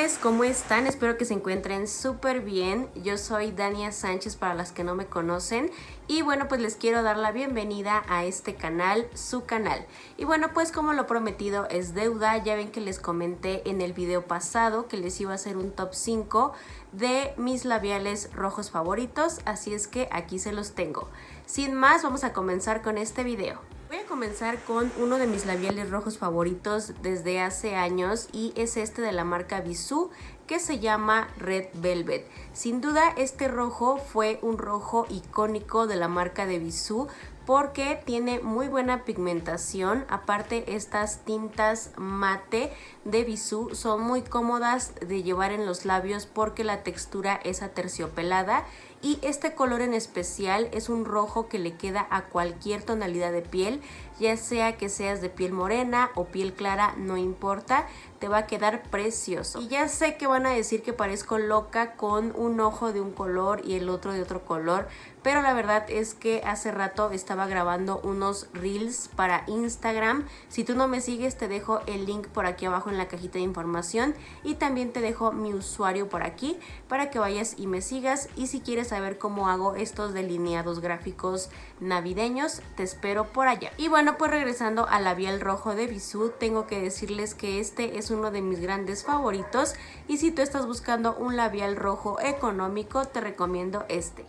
pues, ¿cómo están? Espero que se encuentren súper bien. Yo soy Dania Sánchez para las que no me conocen. Y bueno, pues les quiero dar la bienvenida a este canal, su canal. Y bueno, pues como lo prometido es deuda, ya ven que les comenté en el video pasado que les iba a hacer un top 5 de mis labiales rojos favoritos. Así es que aquí se los tengo. Sin más, vamos a comenzar con este video. Voy a comenzar con uno de mis labiales rojos favoritos desde hace años y es este de la marca Bisú, que se llama Red Velvet. Sin duda este rojo fue un rojo icónico de la marca de Bisú porque tiene muy buena pigmentación. Aparte, estas tintas mate de Bisú son muy cómodas de llevar en los labios porque la textura es aterciopelada. Y este color en especial es un rojo que le queda a cualquier tonalidad de piel, ya sea que seas de piel morena o piel clara, no importa, te va a quedar precioso. Y ya sé que van a decir que parezco loca con un ojo de un color y el otro de otro color, pero la verdad es que hace rato estaba grabando unos reels para Instagram. Si tú no me sigues, te dejo el link por aquí abajo en la cajita de información y también te dejo mi usuario por aquí para que vayas y me sigas. Y si quieres saber cómo hago estos delineados gráficos navideños, te espero por allá. Y bueno, pues regresando al labial rojo de Bisú, tengo que decirles que este es uno de mis grandes favoritos y si tú estás buscando un labial rojo económico, te recomiendo este.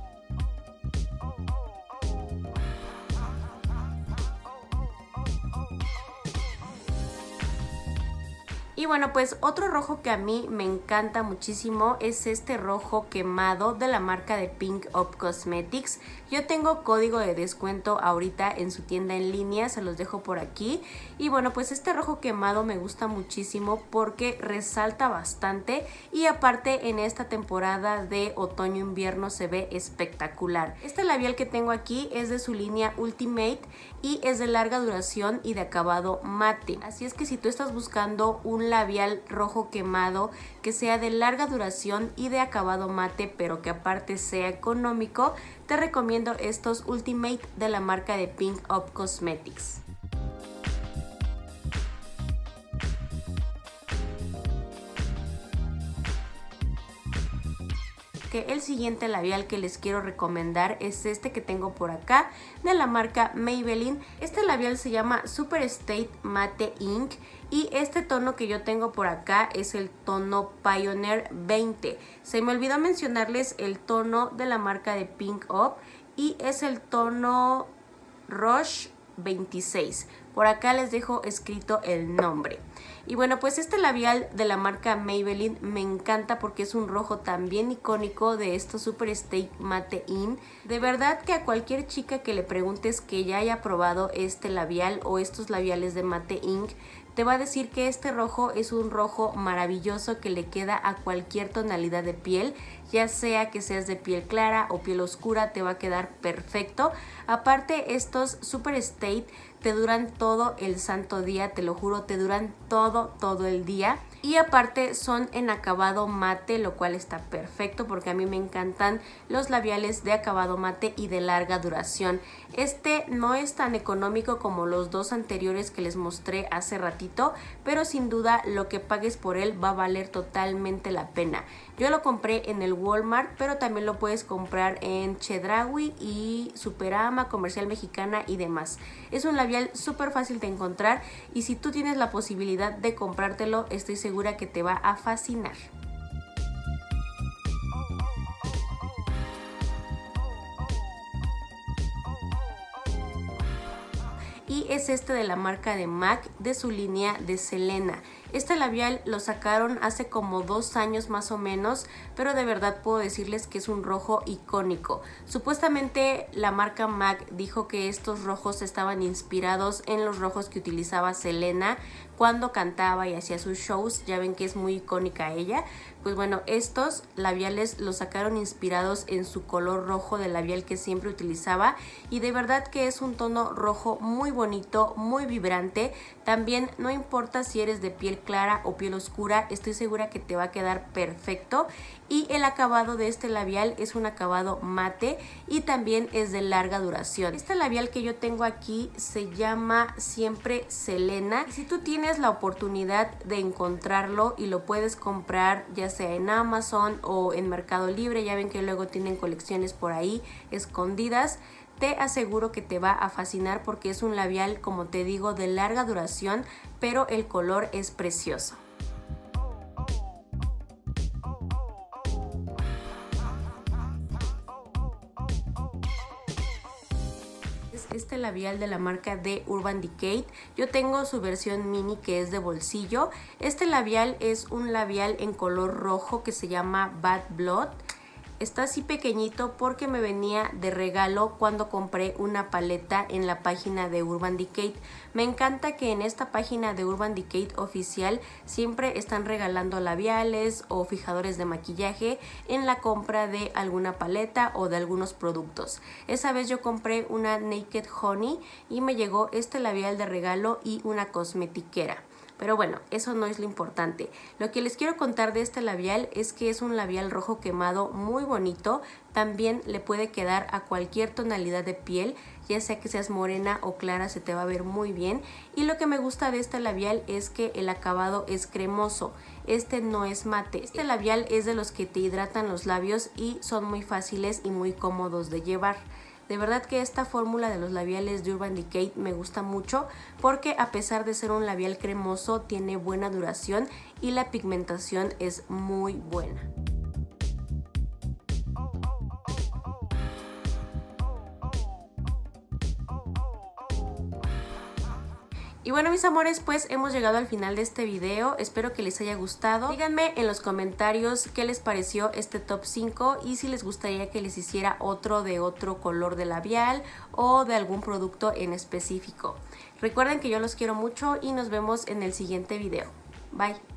Y bueno, pues otro rojo que a mí me encanta muchísimo es este rojo quemado de la marca de Pink Up Cosmetics. Yo tengo código de descuento ahorita en su tienda en línea, se los dejo por aquí. Y bueno, pues este rojo quemado me gusta muchísimo porque resalta bastante y aparte en esta temporada de otoño-invierno se ve espectacular. Este labial que tengo aquí es de su línea Ultimate y es de larga duración y de acabado mate. Así es que si tú estás buscando un labial rojo quemado que sea de larga duración y de acabado mate, pero que aparte sea económico, te recomiendo estos Ultimate de la marca de Pink Up Cosmetics. El siguiente labial que les quiero recomendar es este que tengo por acá de la marca Maybelline. Este labial se llama Super Stay Matte Ink y este tono que yo tengo por acá es el tono Pioneer 20. Se me olvidó mencionarles el tono de la marca de Pink Up y es el tono Rush 26. Por acá les dejo escrito el nombre. Y bueno, pues este labial de la marca Maybelline me encanta porque es un rojo también icónico de estos Super Stay Matte Ink. De verdad que a cualquier chica que le preguntes que ya haya probado este labial o estos labiales de Matte Ink, te va a decir que este rojo es un rojo maravilloso que le queda a cualquier tonalidad de piel, ya sea que seas de piel clara o piel oscura, te va a quedar perfecto. Aparte, estos Super Stay te duran todo el santo día, te lo juro, te duran todo el día. Y aparte son en acabado mate, lo cual está perfecto porque a mí me encantan los labiales de acabado mate y de larga duración. Este no es tan económico como los dos anteriores que les mostré hace ratito, pero sin duda lo que pagues por él va a valer totalmente la pena. Yo lo compré en el Walmart, pero también lo puedes comprar en Chedraui y Superama, Comercial Mexicana y demás. Es un labial súper fácil de encontrar y si tú tienes la posibilidad de comprártelo, estoy segura que te va a fascinar. Y es este de la marca de MAC de su línea de Selena. Este labial lo sacaron hace como 2 años más o menos, pero de verdad puedo decirles que es un rojo icónico. Supuestamente la marca MAC dijo que estos rojos estaban inspirados en los rojos que utilizaba Selena cuando cantaba y hacía sus shows. Ya ven que es muy icónica ella. Pues bueno, estos labiales los sacaron inspirados en su color rojo del labial que siempre utilizaba y de verdad que es un tono rojo muy bonito, muy vibrante. También no importa si eres de piel clara o piel oscura, estoy segura que te va a quedar perfecto. Y el acabado de este labial es un acabado mate y también es de larga duración. Este labial que yo tengo aquí se llama Siempre Selena. Si tú tienes tienes la oportunidad de encontrarlo y lo puedes comprar ya sea en Amazon o en Mercado Libre, ya ven que luego tienen colecciones por ahí escondidas, te aseguro que te va a fascinar porque es un labial, como te digo, de larga duración, pero el color es precioso. Este labial de la marca de Urban Decay. Yo tengo su versión mini que es de bolsillo. Este labial es un labial en color rojo que se llama Bad Blood. Está así pequeñito porque me venía de regalo cuando compré una paleta en la página de Urban Decay. Me encanta que en esta página de Urban Decay oficial siempre están regalando labiales o fijadores de maquillaje en la compra de alguna paleta o de algunos productos. Esa vez yo compré una Naked Honey y me llegó este labial de regalo y una cosmetiquera. Pero bueno, eso no es lo importante. Lo que les quiero contar de este labial es que es un labial rojo quemado muy bonito. También le puede quedar a cualquier tonalidad de piel, ya sea que seas morena o clara, se te va a ver muy bien. Y lo que me gusta de este labial es que el acabado es cremoso. Este no es mate. Este labial es de los que te hidratan los labios y son muy fáciles y muy cómodos de llevar. De verdad que esta fórmula de los labiales de Urban Decay me gusta mucho porque a pesar de ser un labial cremoso tiene buena duración y la pigmentación es muy buena. Y bueno, mis amores, pues hemos llegado al final de este video. Espero que les haya gustado. Díganme en los comentarios qué les pareció este top 5 y si les gustaría que les hiciera otro de otro color de labial o de algún producto en específico. Recuerden que yo los quiero mucho y nos vemos en el siguiente video. Bye.